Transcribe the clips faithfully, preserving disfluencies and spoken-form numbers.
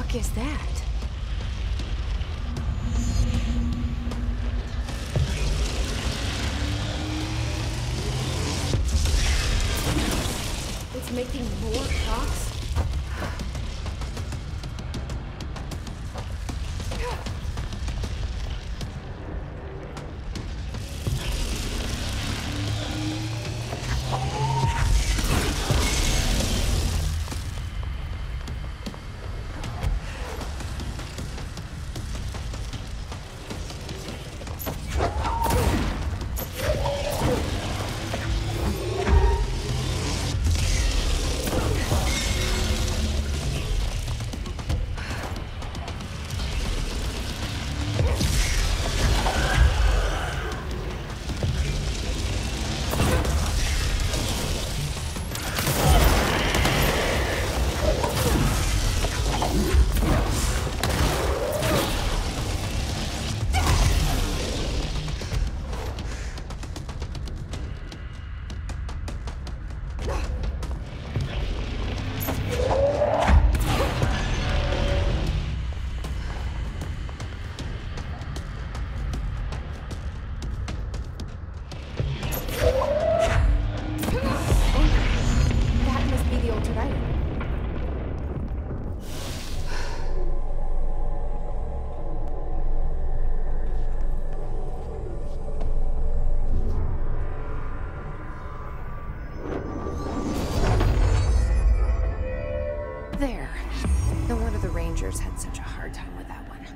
fuck is that? It's making more shocks? There. No wonder the Rangers had such a hard time with that one.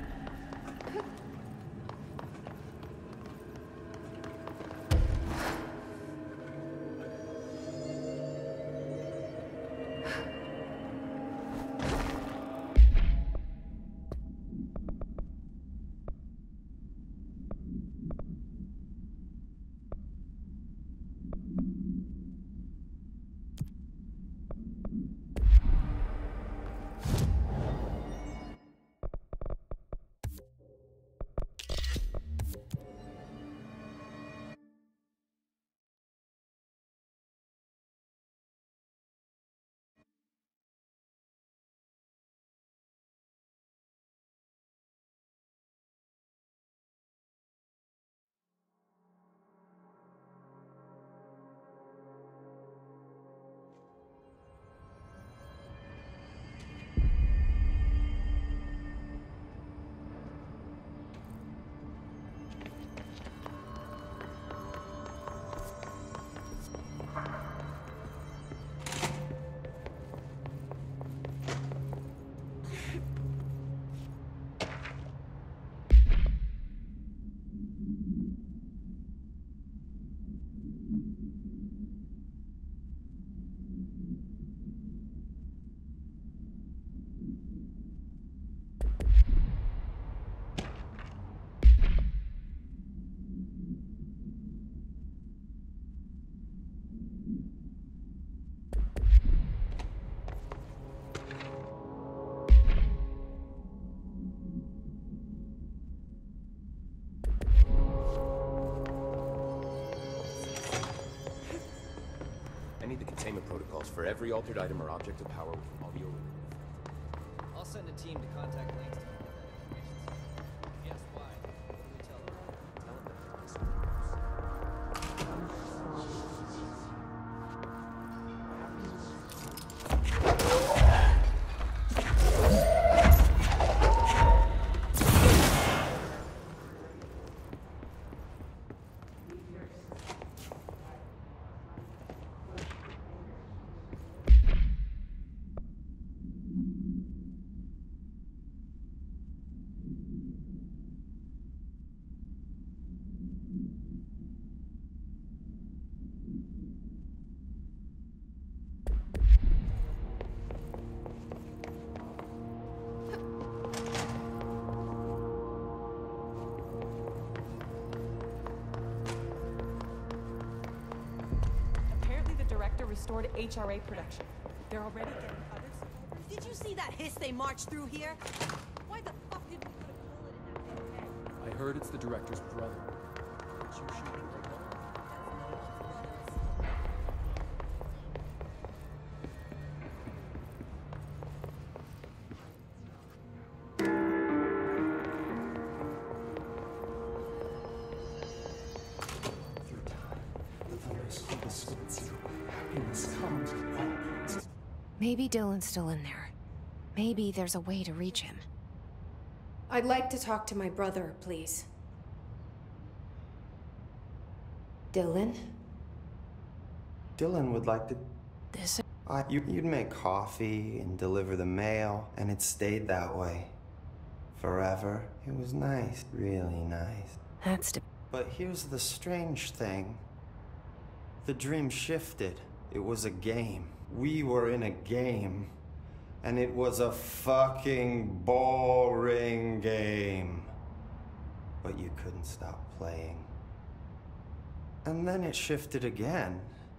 Containment protocols for every altered item or object of power with audio. I'll send a team to contact Langston and get that information. Yes, why? What do we tell them? Tell them that this restored H R A production. They're already getting other survivors. Did you see that hiss they marched through here? Why the fuck didn't we put a bullet in that man's head? I heard it's the director's brother. Did you shoot him right now? Maybe Dylan's still in there. Maybe there's a way to reach him. I'd like to talk to my brother, please. Dylan? Dylan would like to... This... Uh, you, you'd make coffee and deliver the mail, and it stayed that way. Forever. It was nice. Really nice. That's... But here's the strange thing. The dream shifted. It was a game. We were in a game. And it was a fucking boring game. But you couldn't stop playing. And then it shifted again.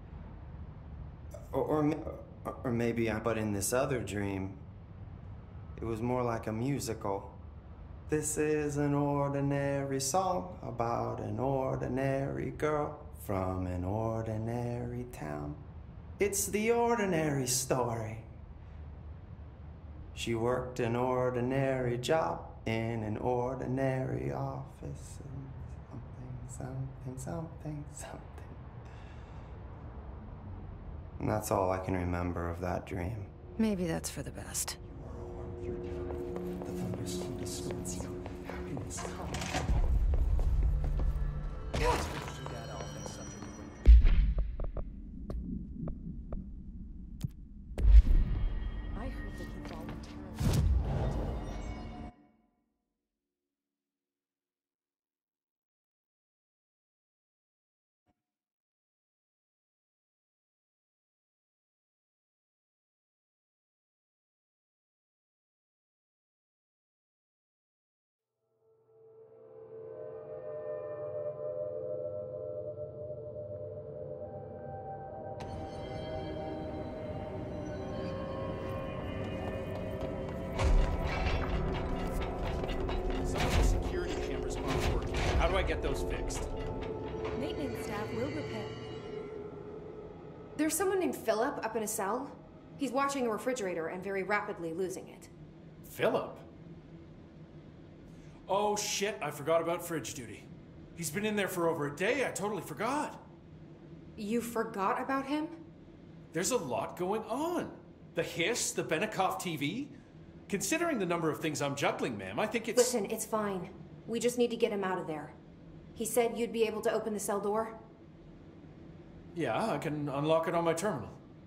Or, or, or maybe I... But in this other dream, it was more like a musical. This is an ordinary song about an ordinary girl from an ordinary town. It's the ordinary story. She worked an ordinary job in an ordinary office and something, something, something, something. And that's all I can remember of that dream. Maybe that's for the best. The thunder's distorts you. Happiness. I heard that he voluntarily. How do I get those fixed? Maintenance staff will repair. There's someone named Philip up in a cell. He's watching a refrigerator and very rapidly losing it. Philip? Oh shit, I forgot about fridge duty. He's been in there for over a day, I totally forgot. You forgot about him? There's a lot going on. The hiss, the Benikoff T V. Considering the number of things I'm juggling, ma'am, I think it's... Listen, it's fine. We just need to get him out of there. He said you'd be able to open the cell door? Yeah, I can unlock it on my terminal.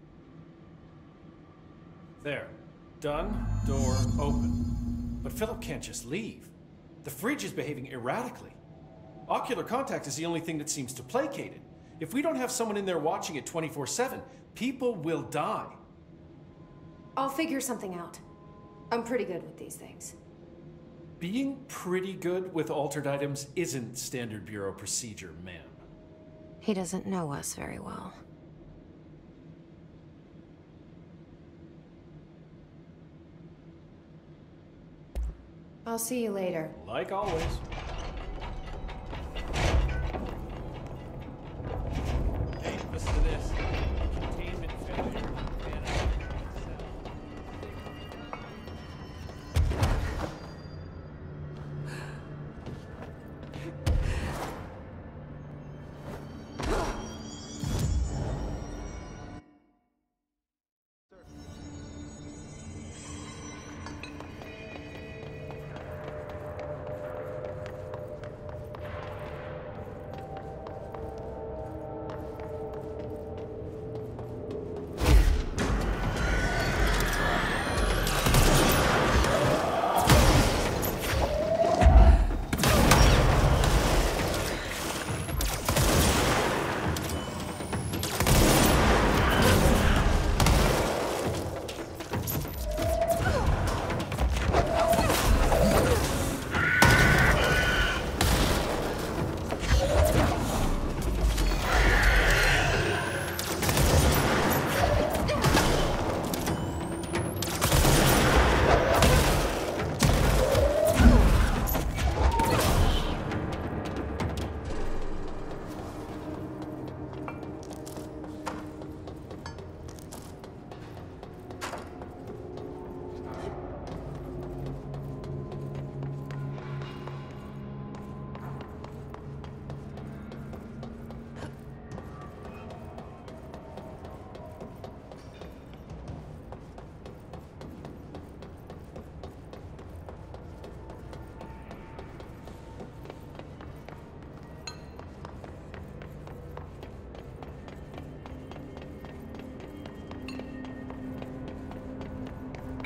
There. Done. Door open. But Philip can't just leave. The fridge is behaving erratically. Ocular contact is the only thing that seems to placate it. If we don't have someone in there watching it twenty-four seven, people will die. I'll figure something out. I'm pretty good with these things. Being pretty good with altered items isn't standard bureau procedure, ma'am. He doesn't know us very well. I'll see you later. Like always. Hey, listen to this. Containment failure.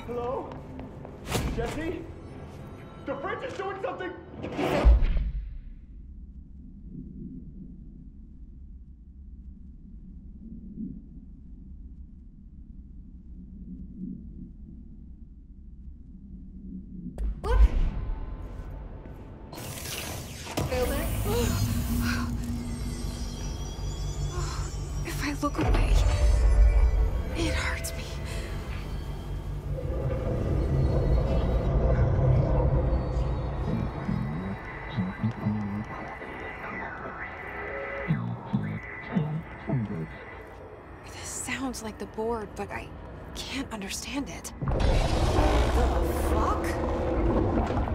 Hello? Jesse? The fridge is doing something! Look! Philip? If I look away, it hurts me. This sounds like the board, but I can't understand it. The fuck?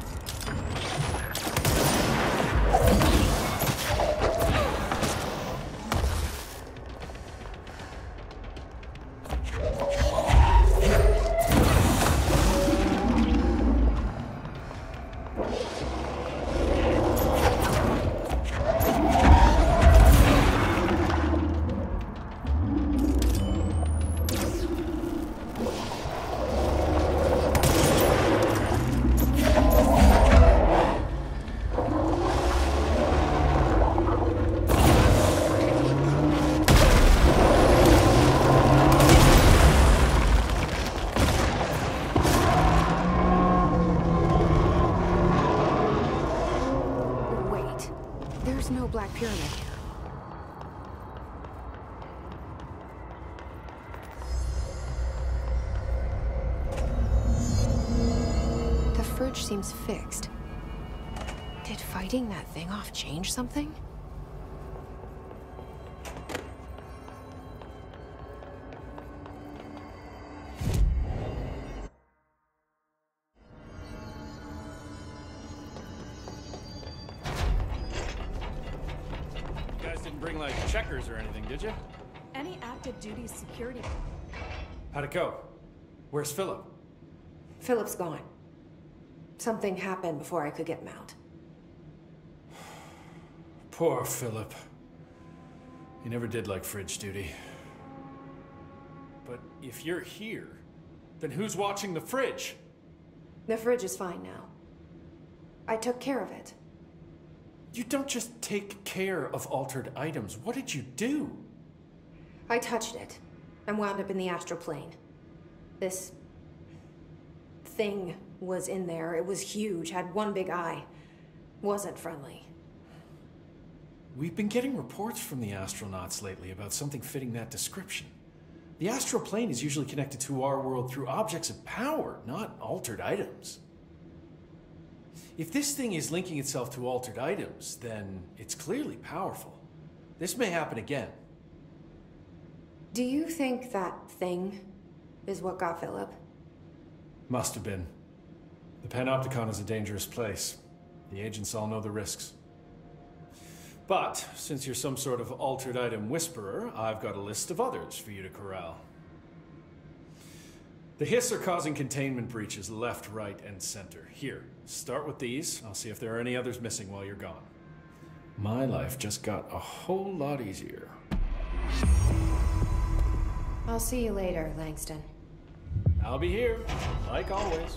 Wait, there's no Black Pyramid here. The fridge seems fixed. Did fighting that thing off change something? You guys didn't bring, like, checkers or anything, did you? Any active duty security. How'd it go? Where's Philip? Philip's gone. Something happened before I could get him out. Poor Philip. He never did like fridge duty. But if you're here, then who's watching the fridge? The fridge is fine now. I took care of it. You don't just take care of altered items. What did you do? I touched it and wound up in the astral plane. This thing was in there. It was huge, had one big eye. Wasn't friendly. We've been getting reports from the astronauts lately about something fitting that description. The astral plane is usually connected to our world through objects of power, not altered items. If this thing is linking itself to altered items, then it's clearly powerful. This may happen again. Do you think that thing is what got Philip? Must have been. The Panopticon is a dangerous place. The agents all know the risks. But, since you're some sort of altered item whisperer, I've got a list of others for you to corral. The Hiss are causing containment breaches left, right, and center. Here, start with these. I'll see if there are any others missing while you're gone. My life just got a whole lot easier. I'll see you later, Langston. I'll be here, like always.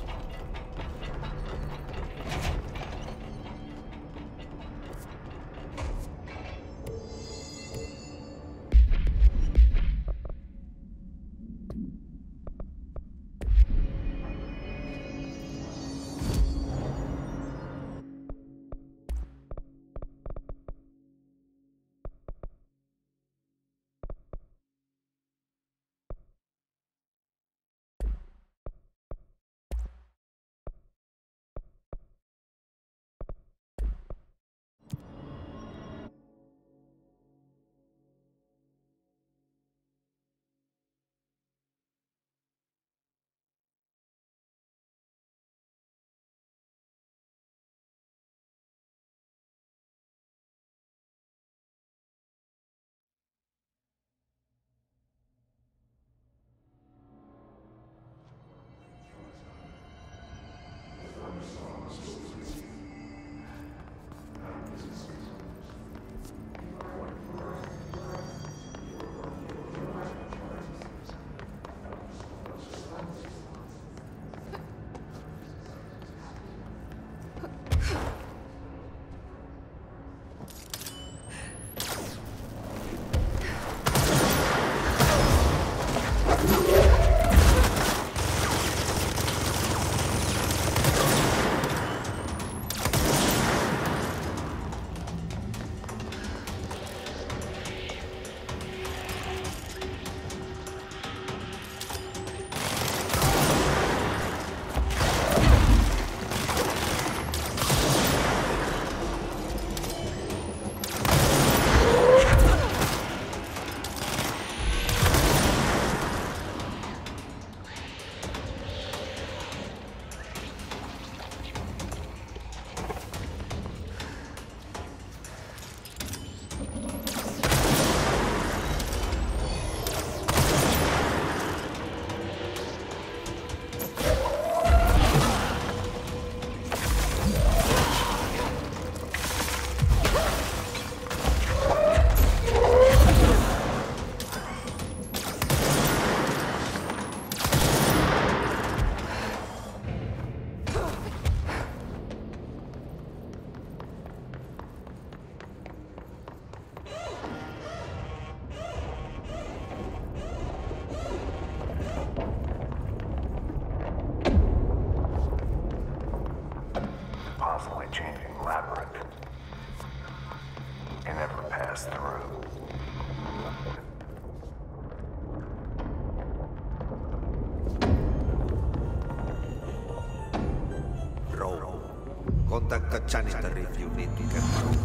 Contact the janitor if you need to get out.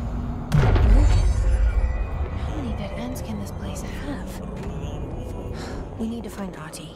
How many dead ends can this place have? We need to find Ahti.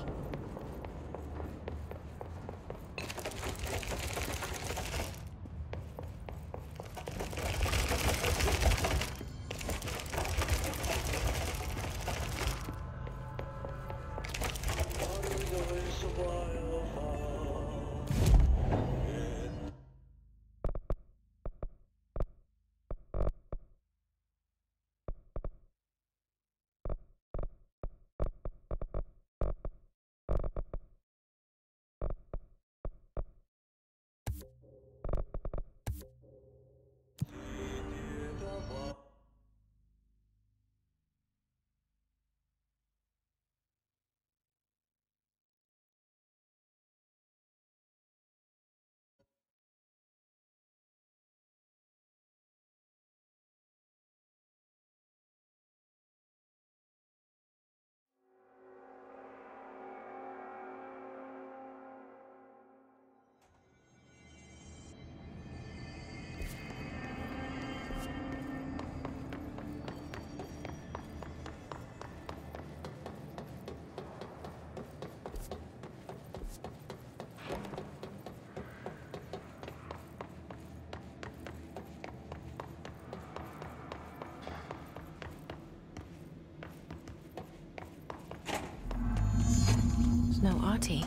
No Ahti.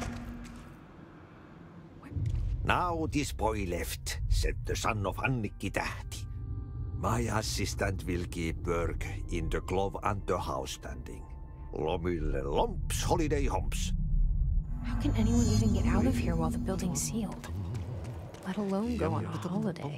Now this boy left, said the son of Annikki Tähti. My assistant will keep work in the glove and the house standing. Lomille lomps, holiday humps. How can anyone even get out of here while the building's sealed? Let alone go on a holiday.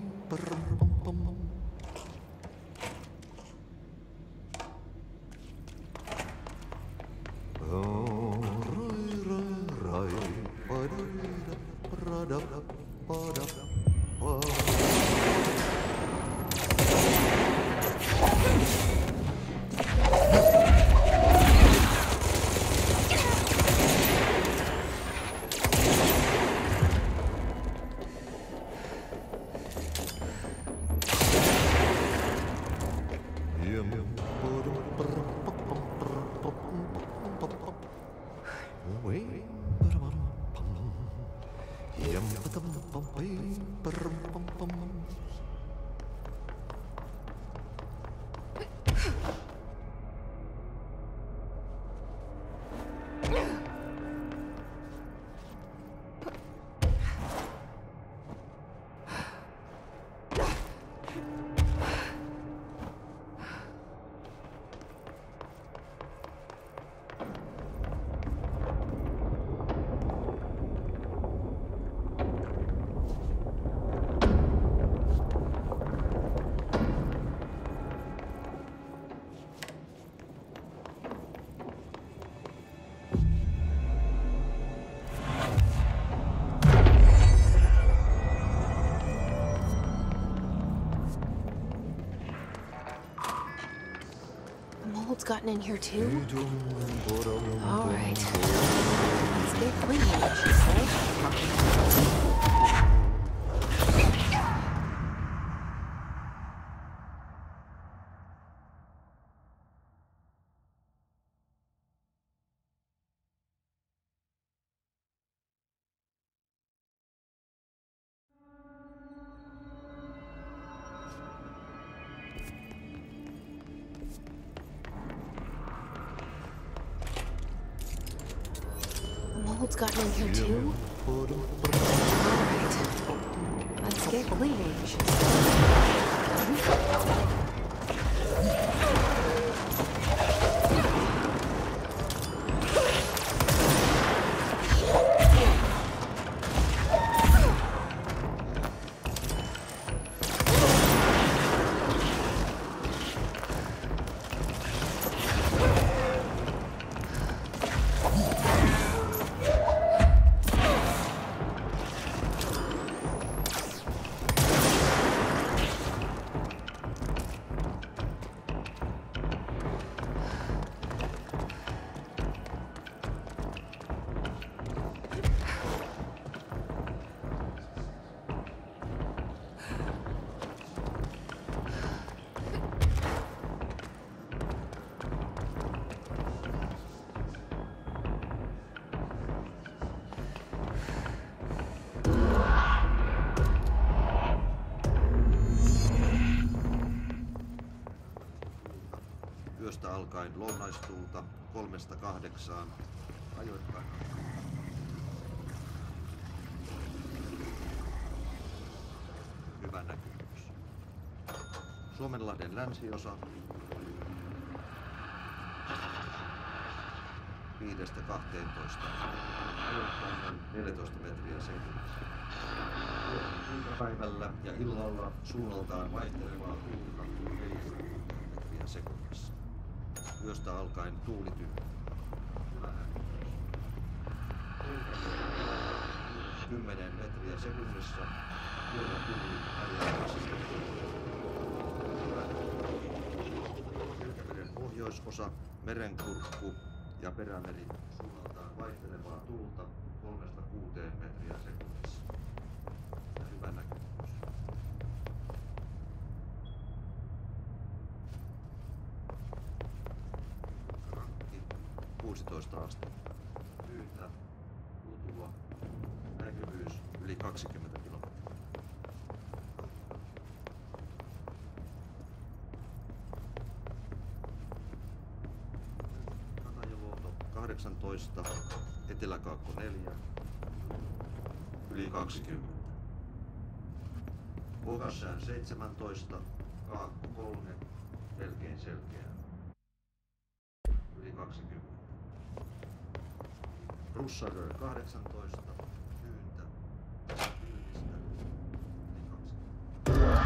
Mold's gotten in here too? All right. Let's get clean, she said. Mold's gotten in here too? Alright. Let's get cleaning, she said. yöstä alkaen lounaistuulta kolmesta kahdeksaan ajoittain. Hyvä näkymys. Suomenlahden länsiosa viidestä kahteentoista. Ajoittain neljätoista metriä sekunnissa. Päivällä ja illalla suunnaltaan vaihtelevaa tuulta neljästä metriä sekunnissa. Yöstä alkaen tuuli tyhjä. kymmenen metriä sekunnissa. Yöllä tuuli ajoittaisesta Selkämeren pohjoisosa, merenkurkku ja perämeri suunnaltaan vaihtelevaa tuulta kolmesta kuuteen metriä sekunnissa. Ja hyvä näkymys. Rankki kuusitoista astetta. Pyytä, lutua, näkyvyys yli kaksikymmentä kilometriä. Katajaluoto kahdeksantoista, Eteläkaakko neljä, yli kaksikymmentä. Pohjassään seitsemäntoista, Kaakko kolme, melkein selkeä. Yli kaksikymmentä. Russarö kahdeksantoista, Pyyntä, Pilvistä, yli kaksikymmentä.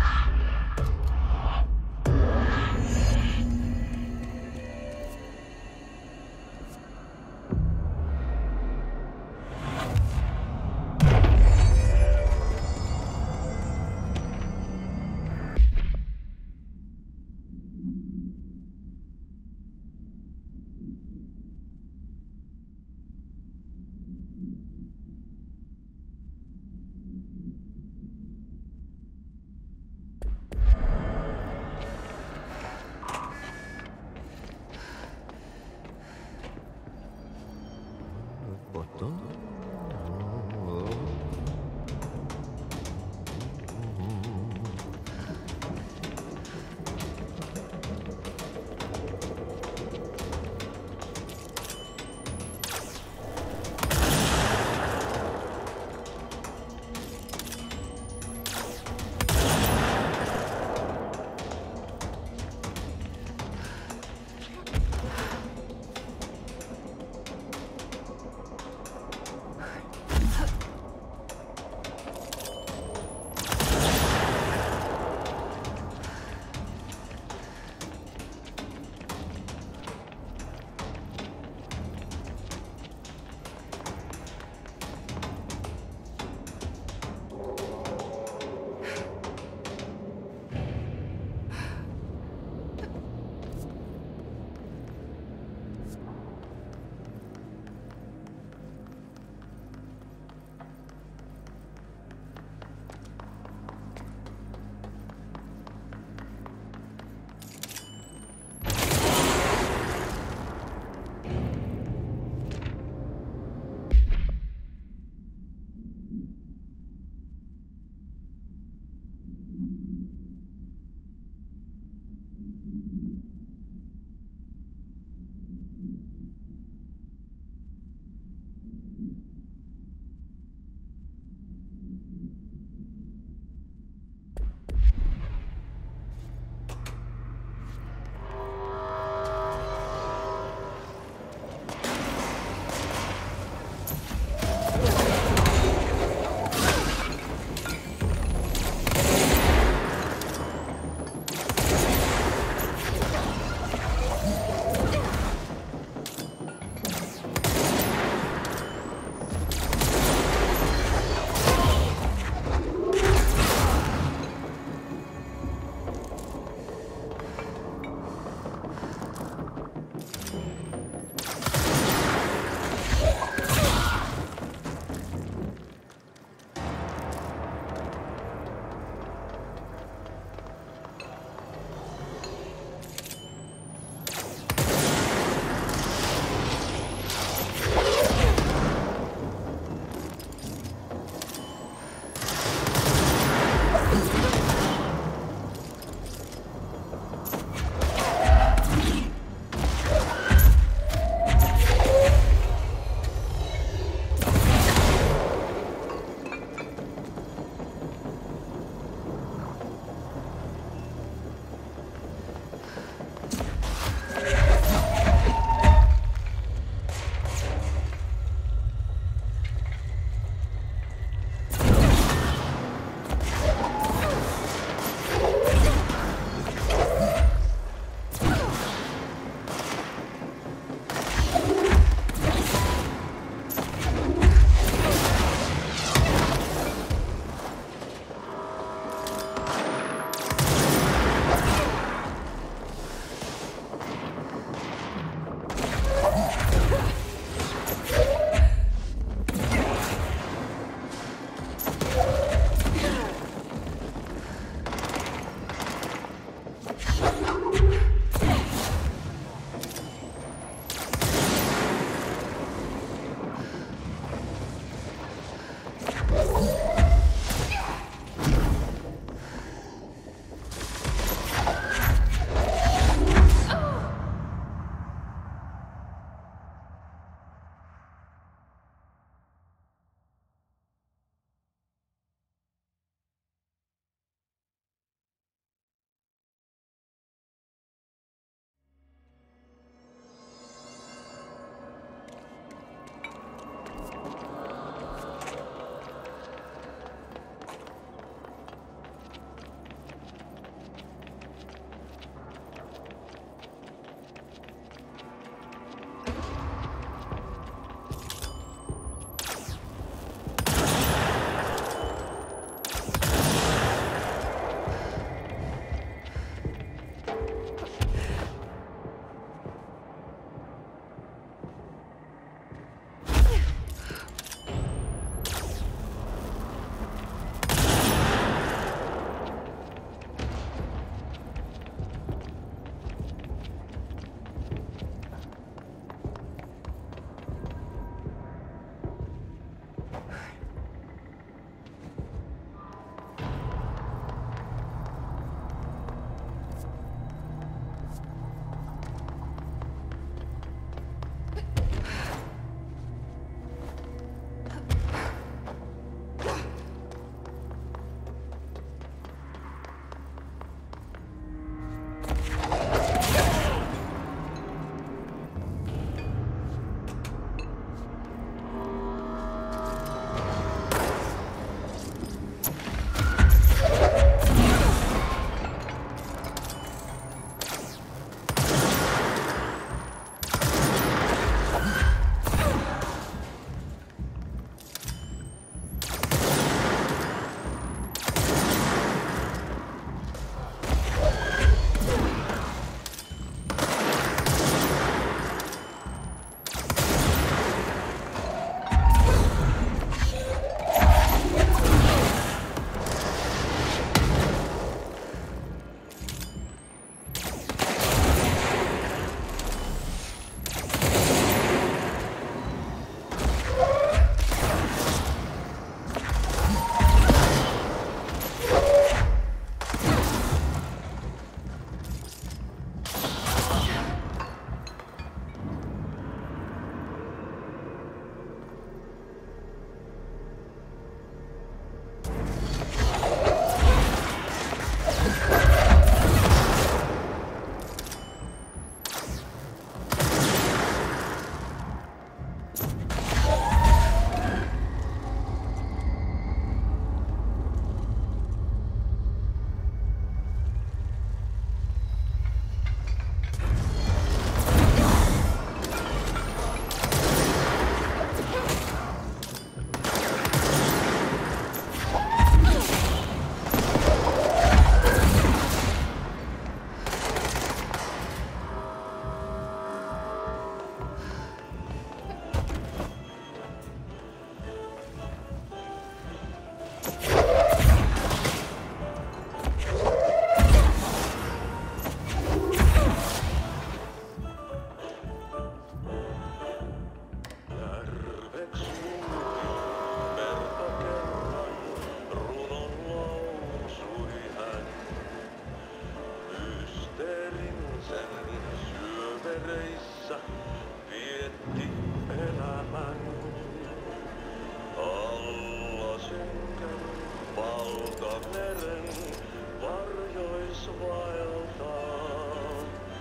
meren varjois vaeltaa.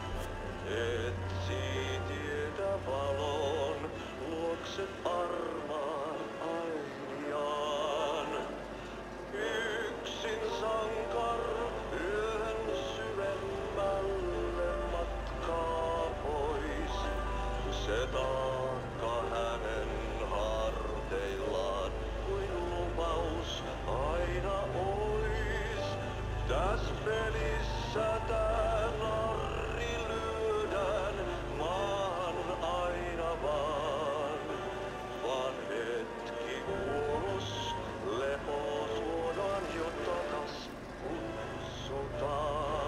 Etsii tietä valon, luokse armaan ainiaan. Yksin sankar yön syvemmälle matkaa pois. Se taakka hänen harteillaan kuin lupaus aina ois. Täs pelissä tää narri lyödään maahan aina vaan. Vaan hetki kuulos, lepo suodaan jo takas kutsutaan.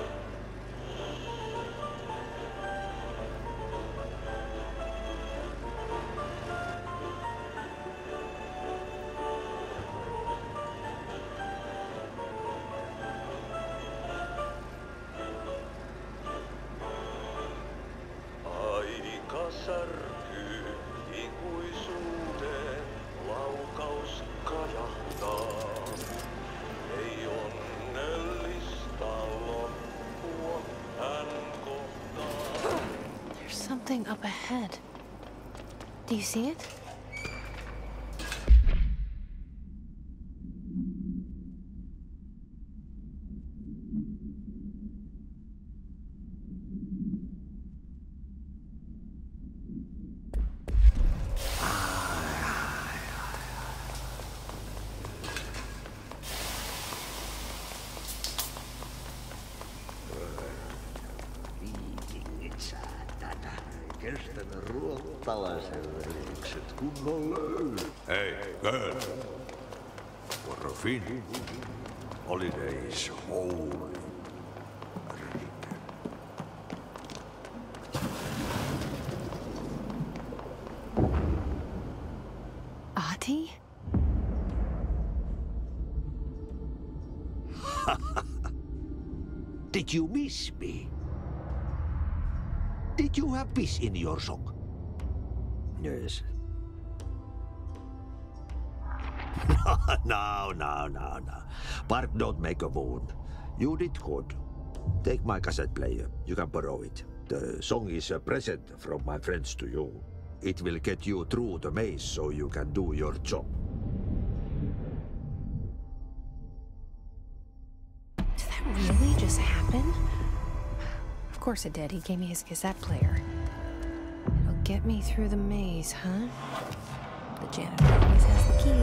Aika särkyy ikuisuuteen, laukaus kajahtaa. Ei onnellista loppua hän kohtaa. There's something up ahead. Do you see it? Viikingit säätänä. Kestänyt ruottalaisen velikset kunnolla. Hei, girl. For a fin. Holidays holy. Ahti? Did you miss me? Did you have piss in your sock? Yes. no, no, no, no. Bark don't make a wound. You did good. Take my cassette player. You can borrow it. The song is a present from my friends to you. It will get you through the maze so you can do your job. Did that really just happen? Of course it did. He gave me his cassette player. It'll get me through the maze, huh? The janitor always has the key.